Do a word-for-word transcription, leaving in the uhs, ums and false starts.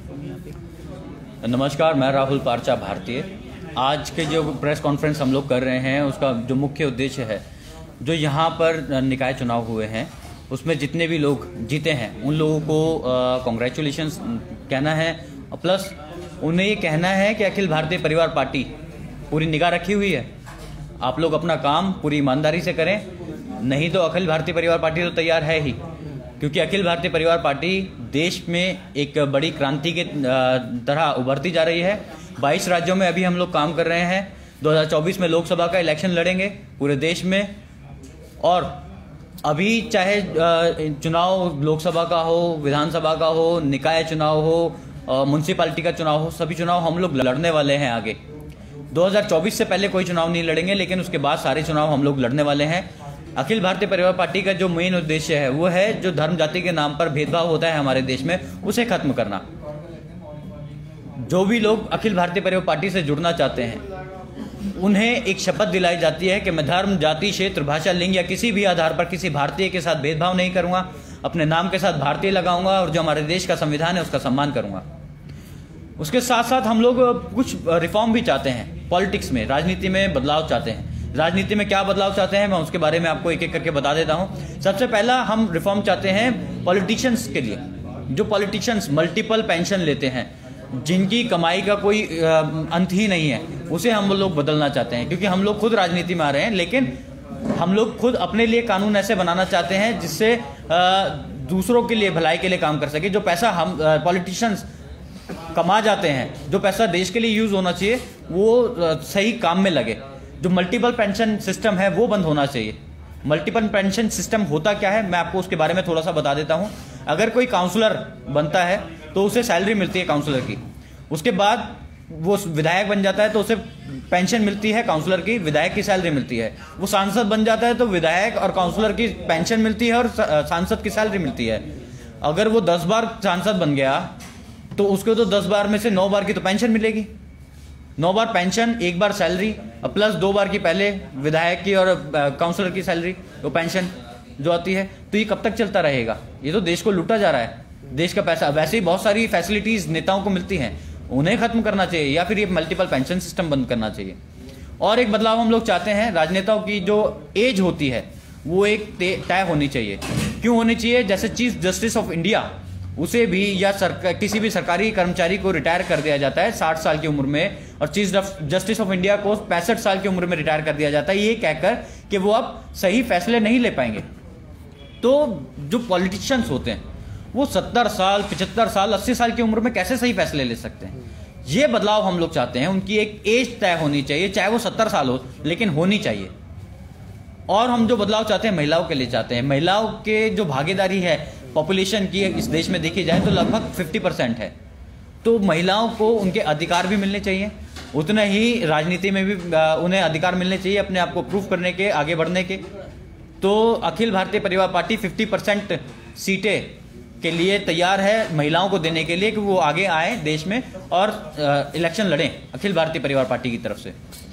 नमस्कार, मैं राहुल पारचा भारतीय। आज के जो प्रेस कॉन्फ्रेंस हम लोग कर रहे हैं उसका जो मुख्य उद्देश्य है, जो यहाँ पर निकाय चुनाव हुए हैं उसमें जितने भी लोग जीते हैं उन लोगों को कॉन्ग्रेचुलेशंस कहना है, प्लस उन्हें ये कहना है कि अखिल भारतीय परिवार पार्टी पूरी निगाह रखी हुई है। आप लोग अपना काम पूरी ईमानदारी से करें, नहीं तो अखिल भारतीय परिवार पार्टी तो तैयार है ही, क्योंकि अखिल भारतीय परिवार पार्टी देश में एक बड़ी क्रांति के तरह उभरती जा रही है। बाईस राज्यों में अभी हम लोग काम कर रहे हैं। दो हज़ार चौबीस में लोकसभा का इलेक्शन लड़ेंगे पूरे देश में, और अभी चाहे चुनाव लोकसभा का हो, विधानसभा का हो, निकाय चुनाव हो, म्युनिसिपैलिटी का चुनाव हो, सभी चुनाव हम लोग लड़ने वाले हैं। आगे दो हज़ार चौबीस से पहले कोई चुनाव नहीं लड़ेंगे, लेकिन उसके बाद सारे चुनाव हम लोग लड़ने वाले हैं। अखिल भारतीय परिवार पार्टी का जो मेन उद्देश्य है वो है जो धर्म जाति के नाम पर भेदभाव होता है हमारे देश में, उसे खत्म करना। जो भी लोग अखिल भारतीय परिवार पार्टी से जुड़ना चाहते हैं उन्हें एक शपथ दिलाई जाती है कि मैं धर्म, जाति, क्षेत्र, भाषा, लिंग या किसी भी आधार पर किसी भारतीय के साथ भेदभाव नहीं करूंगा, अपने नाम के साथ भारतीय लगाऊंगा और जो हमारे देश का संविधान है उसका सम्मान करूंगा। उसके साथ साथ हम लोग कुछ रिफॉर्म भी चाहते हैं, पॉलिटिक्स में, राजनीति में बदलाव चाहते हैं। राजनीति में क्या बदलाव चाहते हैं मैं उसके बारे में आपको एक एक करके बता देता हूं। सबसे पहला हम रिफॉर्म चाहते हैं पॉलिटिशियंस के लिए। जो पॉलिटिशियंस मल्टीपल पेंशन लेते हैं, जिनकी कमाई का कोई अंत ही नहीं है, उसे हम लोग बदलना चाहते हैं। क्योंकि हम लोग खुद राजनीति में आ रहे हैं, लेकिन हम लोग खुद अपने लिए कानून ऐसे बनाना चाहते हैं जिससे दूसरों के लिए, भलाई के लिए काम कर सके। जो पैसा हम पॉलिटिशियंस कमा जाते हैं, जो पैसा देश के लिए यूज होना चाहिए, वो सही काम में लगे। जो मल्टीपल पेंशन सिस्टम है वो बंद होना चाहिए। मल्टीपल पेंशन सिस्टम होता क्या है मैं आपको उसके बारे में थोड़ा सा बता देता हूं। अगर कोई काउंसलर बनता है तो उसे सैलरी मिलती है काउंसलर की, उसके बाद वो विधायक बन जाता है तो उसे पेंशन मिलती है काउंसलर की, विधायक की सैलरी मिलती है। वो सांसद बन जाता है तो विधायक और काउंसलर की पेंशन मिलती है और सांसद की सैलरी मिलती है। अगर वो दस बार सांसद बन गया तो उसको तो दस बार में से नौ बार की तो पेंशन मिलेगी। नौ बार पेंशन, एक बार सैलरी, प्लस दो बार की पहले विधायक की और काउंसलर की सैलरी, तो पेंशन जो आती है। तो ये कब तक चलता रहेगा? ये तो देश को लूटा जा रहा है, देश का पैसा। वैसे ही बहुत सारी फैसिलिटीज नेताओं को मिलती हैं, उन्हें खत्म करना चाहिए, या फिर ये मल्टीपल पेंशन सिस्टम बंद करना चाहिए। और एक बदलाव हम लोग चाहते हैं, राजनेताओं की जो एज होती है वो एक तय होनी चाहिए। क्यों होनी चाहिए? जैसे चीफ जस्टिस ऑफ इंडिया, उसे भी या सरकार, किसी भी सरकारी कर्मचारी को रिटायर कर दिया जाता है साठ साल की उम्र में, और चीफ जस्टिस ऑफ इंडिया को पैंसठ साल की उम्र में रिटायर कर दिया जाता है, ये कहकर कि वो अब सही फैसले नहीं ले पाएंगे। तो जो पॉलिटिशियंस होते हैं वो सत्तर साल, पचहत्तर साल, अस्सी साल की उम्र में कैसे सही फैसले ले सकते हैं? ये बदलाव हम लोग चाहते हैं। उनकी एक एज तय होनी चाहिए, चाहे वो सत्तर साल हो, लेकिन होनी चाहिए। और हम जो बदलाव चाहते हैं महिलाओं के लिए चाहते हैं। महिलाओं के जो भागीदारी है पॉपुलेशन की इस देश में देखी जाए तो लगभग पचास परसेंट है। तो महिलाओं को उनके अधिकार भी मिलने चाहिए, उतने ही राजनीति में भी उन्हें अधिकार मिलने चाहिए अपने आप को प्रूव करने के, आगे बढ़ने के। तो अखिल भारतीय परिवार पार्टी पचास परसेंट सीटें के लिए तैयार है महिलाओं को देने के लिए, कि वो आगे आए देश में और इलेक्शन लड़ें अखिल भारतीय परिवार पार्टी की तरफ से।